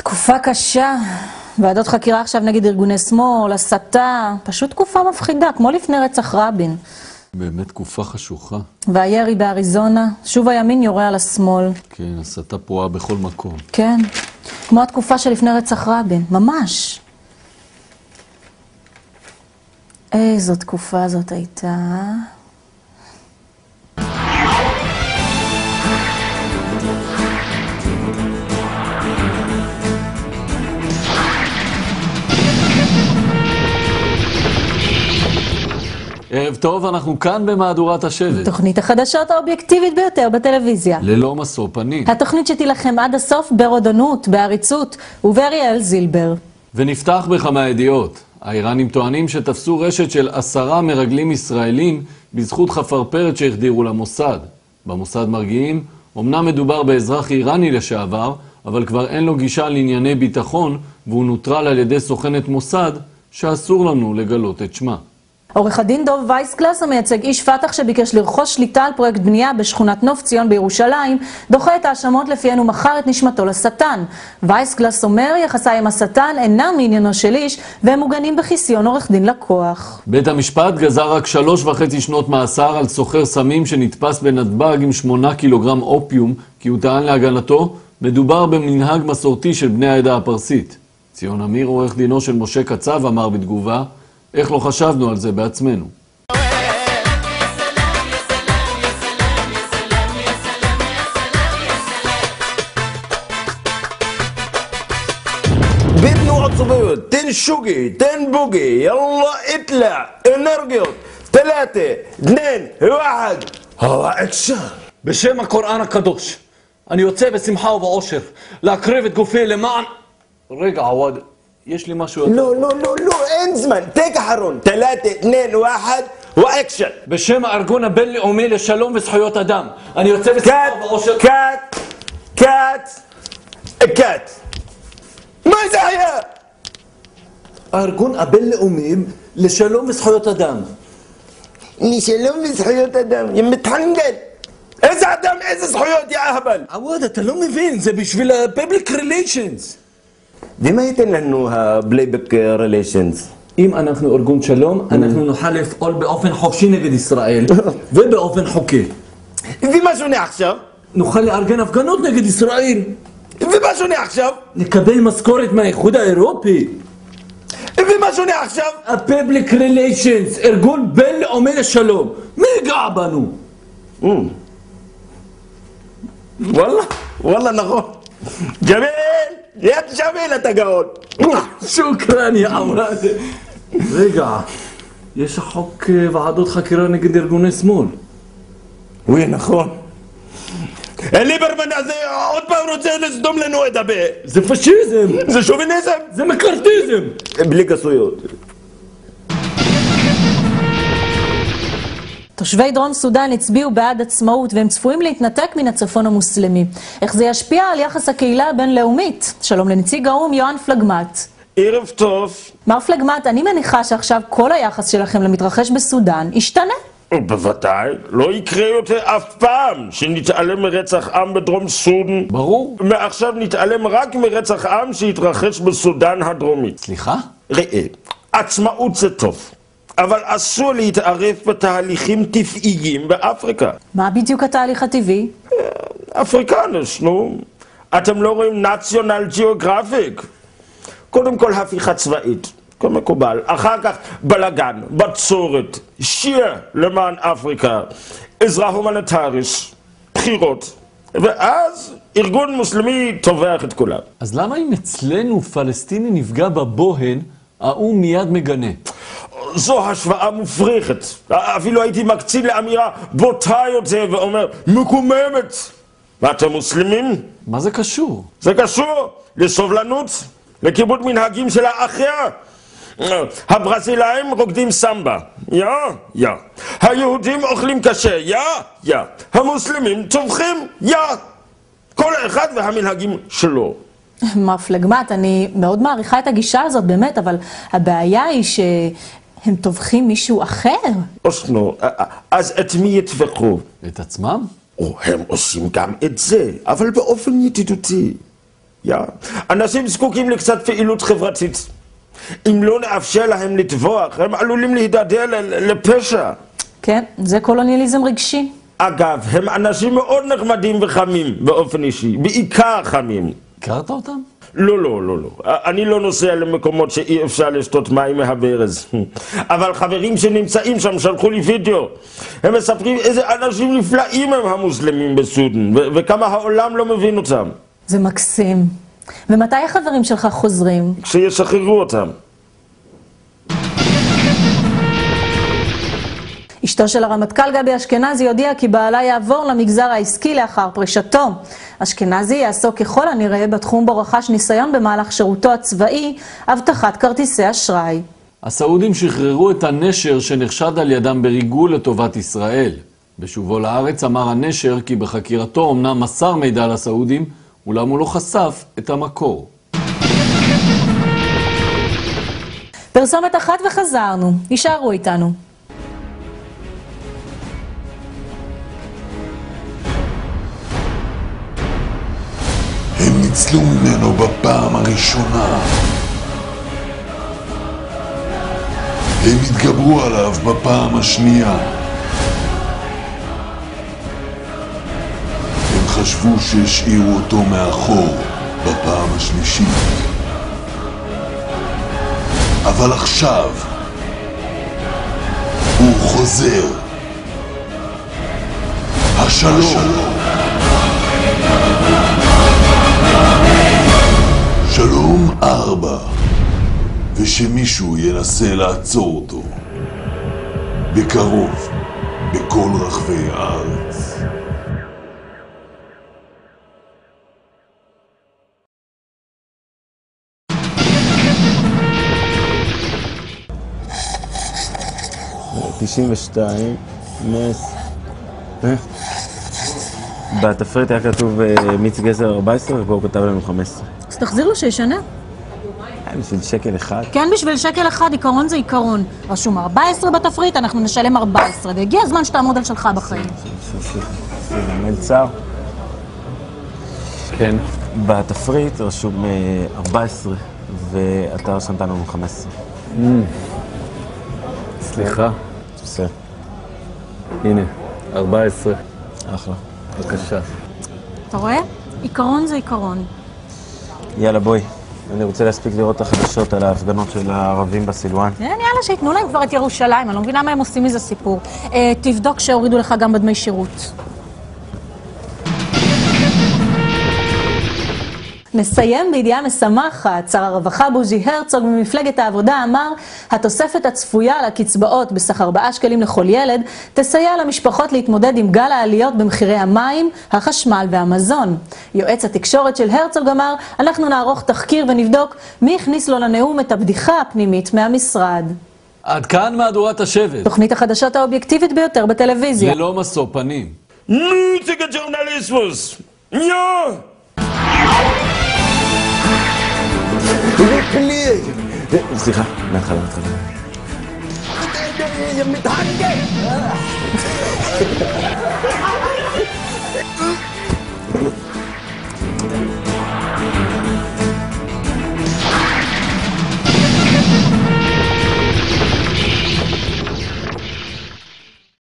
תקופה קשה, ועדות חקירה עכשיו נגד ארגוני שמאל, הסתה, פשוט תקופה מפחידה, כמו לפני רצח רבין. באמת תקופה חשוכה. והירי באריזונה, שוב הימין יורה על השמאל. כן, הסתה פרועה בכל מקום. כן, כמו התקופה שלפני רצח רבין, ממש. איזו תקופה זאת הייתה. ערב טוב, אנחנו כאן במהדורת השבט. תוכנית החדשות האובייקטיבית ביותר בטלוויזיה. ללא משוא פנים. התוכנית שתילחם עד הסוף ברודנות, בעריצות ובאריאל זילבר. ונפתח בכמה ידיעות. האיראנים טוענים שתפסו רשת של 10 מרגלים ישראלים בזכות חפרפרת שהחדירו למוסד. במוסד מרגיעים, אמנם מדובר באזרח איראני לשעבר, אבל כבר אין לו גישה לענייני ביטחון, והוא נוטרל על ידי סוכנת מוסד שאסור לנו לגלות את שמה. עורך הדין דוב וייסגלס, המייצג איש פתח שביקש לרכוש שליטה על פרויקט בנייה בשכונת נוף ציון בירושלים, דוחה את האשמות לפיהן הוא מכר את נשמתו לשטן. וייסגלס אומר, יחסיי עם השטן אינם מעניינו של איש, והם מוגנים בחיסיון עורך דין לקוח. בית המשפט גזר רק 3.5 שנות מאסר על סוחר סמים שנתפס בנתב"ג עם 8 קילוגרם אופיום, כי הוא טען להגנתו, מדובר במנהג מסורתי של בני העדה הפרסית. ציון אמיר, עורך דינו של משה קצב, אמר בתגובה, איך לא חשבנו על זה בעצמנו? بدنا عصبيات تن شوقي تن بوقي يلا اطلع انرجيوت 3 2 1 هو اكشن בשם הקוראן הקדוש, אני יוצא בשמחה ובאושר להקריב את גופי למען... רגע, עווד, יש לי משהו... לא, לא, לא, לא, אין זמן, תקע חרון 3 2 1 ואקשן בשם הארגון הבינלאומי לשלום וזכויות אדם, אני יוצא בשמחה ובאושר... קאט מה זה היה? הארגון הבינלאומי לשלום וזכויות אדם. לשלום וזכויות אדם, יא מתחנגל איזה אדם, איזה זכויות, יא אהבל? עווד, אתה לא מבין, זה בשביל ה-public relations. ומה ייתן לנו ה-playback relations? אם אנחנו ארגון שלום, אנחנו נוכל לפעול באופן חופשי נגד ישראל ובאופן חוקי. ומה שונה עכשיו? נוכל לארגן הפגנות נגד ישראל. ומה שונה עכשיו? נקבל משכורת מהאיחוד האירופי. ומה שונה עכשיו? ה-public relations, ארגון בינלאומי לשלום. מי יגע בנו? וואלה נכון. ג'מיל, יד ג'מיל אתה גאון. שוקרן יא עווד. רגע, יש חוק ועדות חקירה נגד ארגוני שמאל. וואי נכון. ליברמן הזה עוד פעם רוצה לסדום לנו את הפה. זה פשיזם. זה שוביניזם. זה מקרתיזם. בלי גסויות. תושבי דרום סודן הצביעו בעד עצמאות והם צפויים להתנתק מן הצפון המוסלמי. איך זה ישפיע על יחס הקהילה הבינלאומית? שלום לנציג האו"ם יואן פלגמט. ערב טוב. מר פלגמט, אני מניחה שעכשיו כל היחס שלכם למתרחש בסודן ישתנה. בוודאי, לא יקרה יותר אף פעם שנתעלם מרצח עם בדרום סודן. ברור. מעכשיו נתעלם רק מרצח עם שהתרחש בסודן הדרומית. סליחה? ראה, עצמאות זה טוב, אבל אסור להתערב בתהליכים טבעיים באפריקה. מה בדיוק התהליך הטבעי? אפריקנוס, נו. אתם לא רואים נציונל ג'יאוגרפיק? קודם כל הפיכה צבאית, כמקובל. אחר כך בלגן, בצורת, שיר למען אפריקה, עזרה הומניטריס, בחירות, ואז ארגון מוסלמי טובח את כולם. אז למה אם אצלנו פלסטיני נפגע בבוהן, האו"ם מיד מגנה? זו השוואה מופרכת. אפילו הייתי מקצין לאמירה בוטה יותר ואומר, מקוממת. ואתם מוסלמים? מה זה קשור? זה קשור לסובלנות, לכיבוד מנהגים של האחר. הברזילאים רוקדים סמבה, יא. היהודים אוכלים קשה, יא. המוסלמים טובחים, כל אחד והמנהגים שלו. מר פלגמט, אני מאוד מעריכה את הגישה הזאת, באמת, אבל הבעיה היא שהם טובחים מישהו אחר. אוסנו, אז את מי יטבחו? את עצמם? או הם עושים גם את זה, אבל באופן ידידותי. יא. אנשים זקוקים לקצת פעילות חברתית. אם לא נאפשר להם לטבוח, הם עלולים להידרדר לפשע. כן, זה קולוניאליזם רגשי. אגב, הם אנשים מאוד נחמדים וחמים באופן אישי, בעיקר חמים. הכרת אותם? לא. אני לא נוסע למקומות שאי אפשר לשתות מים מהברז. אבל חברים שנמצאים שם שלחו לי וידאו. הם מספרים איזה אנשים נפלאים הם המוסלמים בסודן, וכמה העולם לא מבין אותם. זה מקסים. ומתי החברים שלך חוזרים? כשישחררו אותם. אשתו של הרמטכ"ל גבי אשכנזי הודיעה כי בעלה יעבור למגזר העסקי לאחר פרישתו. אשכנזי יעסוק ככל הנראה בתחום בו רכש ניסיון במהלך שירותו הצבאי, הבטחת כרטיסי אשראי. הסעודים שחררו את הנשר שנחשד על ידם בריגול לטובת ישראל. בשובו לארץ אמר הנשר כי בחקירתו אמנם מסר מידע לסעודים, אולם הוא לא חשף את המקור. פרסומת אחת וחזרנו. יישארו איתנו. הם ניצלו ממנו בפעם הראשונה. הם התגברו עליו בפעם השנייה. הם חשבו שהשאירו אותו מאחור בפעם השלישית. אבל עכשיו הוא חוזר. השלום. שלום 4, ושמישהו ינסה לעצור אותו. בקרוב, בכל רחבי הארץ. בתפריט היה כתוב מיץ גזר 14 ופה הוא כתב לנו 15. אז תחזיר לו שישנה. בשביל שקל אחד. כן, בשביל שקל אחד, עיקרון זה עיקרון. רשום 14 בתפריט, אנחנו נשלם 14, והגיע הזמן שתעמוד על שלך בחיים. זה מלצר. כן. בתפריט רשום 14 ואתה רשמת לנו 15. סליחה. בסדר. הנה, 14. אחלה. בבקשה. אתה רואה? עיקרון זה עיקרון. יאללה בואי. אני רוצה להספיק לראות את החדשות על ההפגנות של הערבים בסילואן. יאללה, שיתנו להם כבר את ירושלים, אני לא מבינה מה הם עושים מזה סיפור. תבדוק שהורידו לך גם בדמי שירות. נסיים בידיעה משמחת. שר הרווחה בוז'י הרצוג ממפלגת העבודה אמר, התוספת הצפויה לקצבאות בסך 4 שקלים לכל ילד תסייע למשפחות להתמודד עם גל העליות במחירי המים, החשמל והמזון. יועץ התקשורת של הרצוג אמר, אנחנו נערוך תחקיר ונבדוק מי הכניס לו לנאום את הבדיחה הפנימית מהמשרד. עד כאן מהדורת השבט. תוכנית החדשות האובייקטיבית ביותר בטלוויזיה. ללא משוא פנים. נוציגה ג'ורנליסמוס! ניו! סליחה, מהתחלה. יא מתחנגן!